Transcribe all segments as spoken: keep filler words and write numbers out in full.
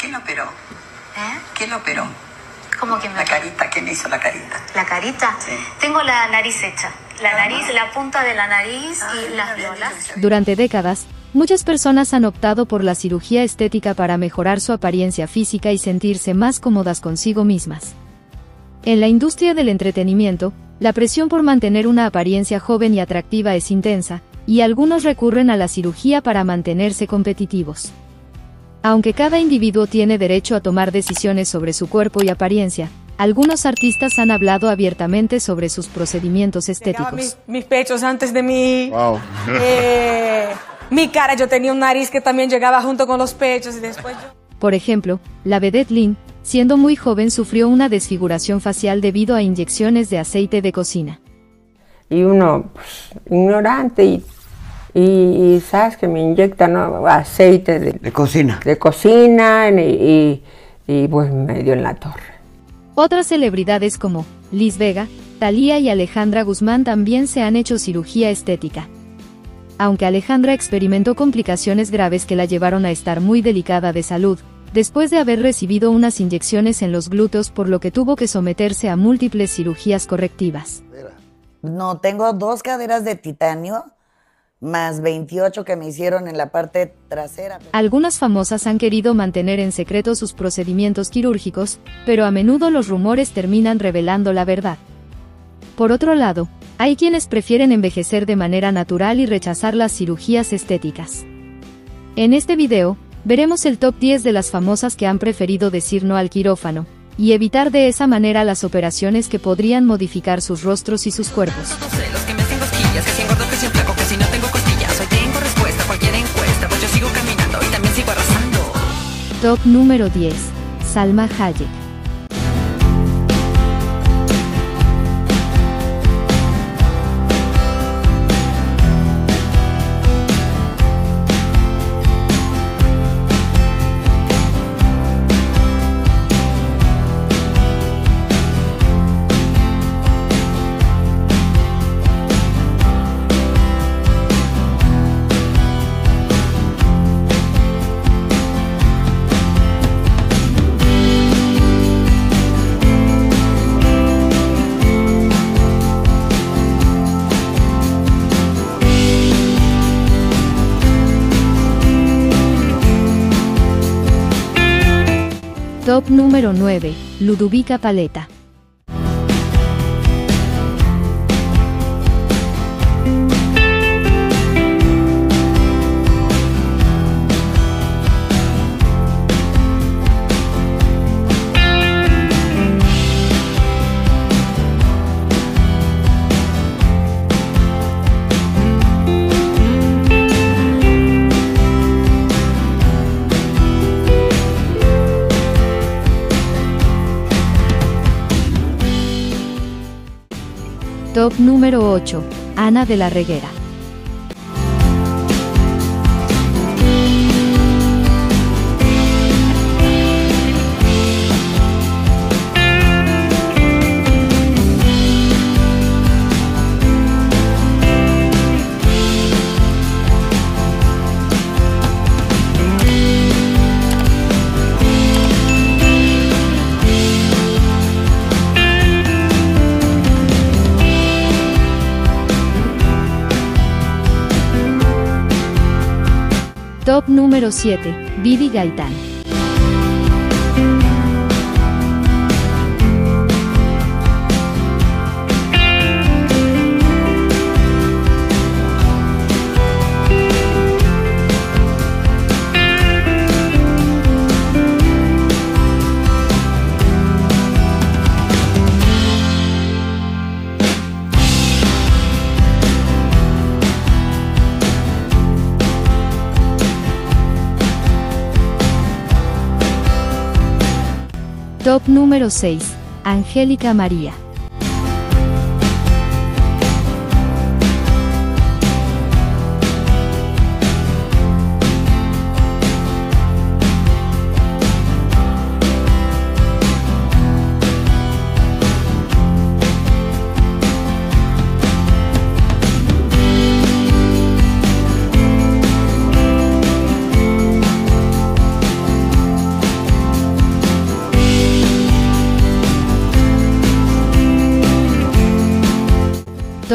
¿Quién lo operó? ¿Eh? ¿Quién lo operó? ¿Cómo que me La carita, ¿quién hizo la carita? ¿La carita? Sí. Tengo la nariz hecha. La nariz, la punta de la nariz Ah, y las violas. Durante décadas, muchas personas han optado por la cirugía estética para mejorar su apariencia física y sentirse más cómodas consigo mismas. En la industria del entretenimiento, la presión por mantener una apariencia joven y atractiva es intensa, y algunos recurren a la cirugía para mantenerse competitivos. Aunque cada individuo tiene derecho a tomar decisiones sobre su cuerpo y apariencia, algunos artistas han hablado abiertamente sobre sus procedimientos estéticos. Mis, mis pechos antes de mi... Wow. eh, mi cara, yo tenía un nariz que también llegaba junto con los pechos y después yo... Por ejemplo, la vedette Lynn, siendo muy joven, sufrió una desfiguración facial debido a inyecciones de aceite de cocina. Y uno, pues, ignorante y... Y, y sabes que me inyectan, ¿no?, aceite de, De cocina. de cocina y, y, y pues me dio en la torre. Otras celebridades como Liz Vega, Thalía y Alejandra Guzmán también se han hecho cirugía estética. Aunque Alejandra experimentó complicaciones graves que la llevaron a estar muy delicada de salud, después de haber recibido unas inyecciones en los glúteos, por lo que tuvo que someterse a múltiples cirugías correctivas. No, tengo dos caderas de titanio, más veintiocho que me hicieron en la parte trasera. Algunas famosas han querido mantener en secreto sus procedimientos quirúrgicos, pero a menudo los rumores terminan revelando la verdad. Por otro lado, hay quienes prefieren envejecer de manera natural y rechazar las cirugías estéticas. En este video, veremos el top diez de las famosas que han preferido decir no al quirófano, y evitar de esa manera las operaciones que podrían modificar sus rostros y sus cuerpos. Top número diez. Salma Hayek. Top número nueve. Ludovica Paleta. Top número ocho. Ana de la Reguera. Top número siete. Vivi Gaitán. Top número seis. Angélica María.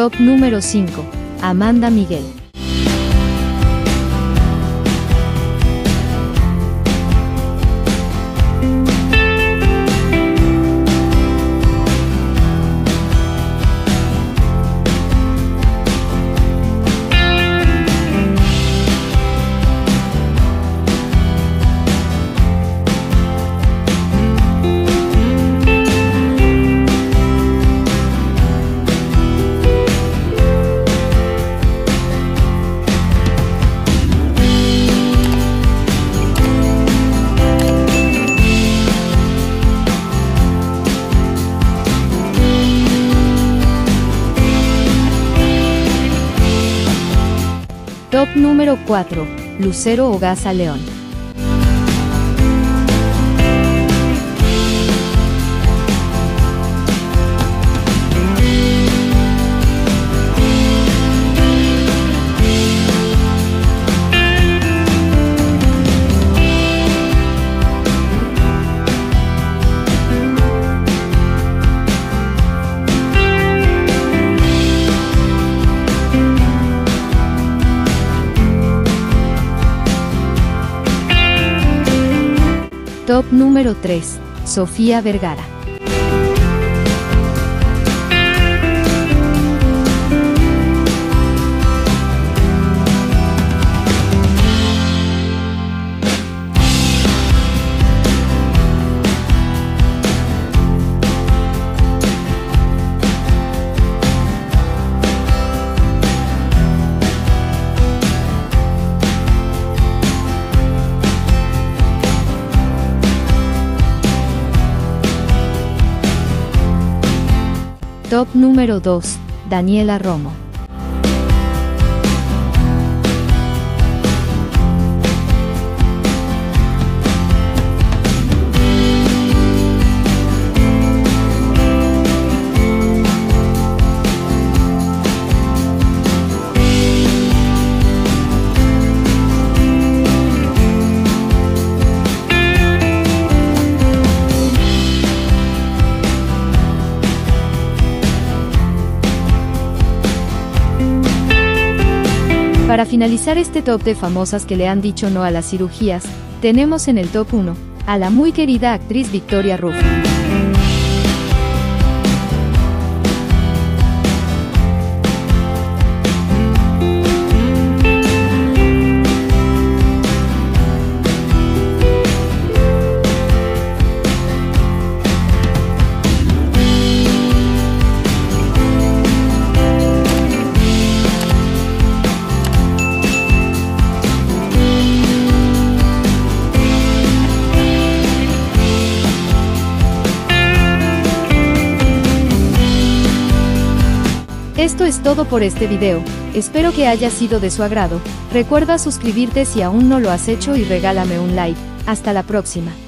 Top número cinco. Amanda Miguel. Top número cuatro. Lucero Ogasa León. Top número tres. Sofía Vergara. Top número dos. Daniela Romo. Para finalizar este top de famosas que le han dicho no a las cirugías, tenemos en el top uno, a la muy querida actriz Victoria Rufo. Esto es todo por este video, espero que haya sido de su agrado, recuerda suscribirte si aún no lo has hecho y regálame un like, hasta la próxima.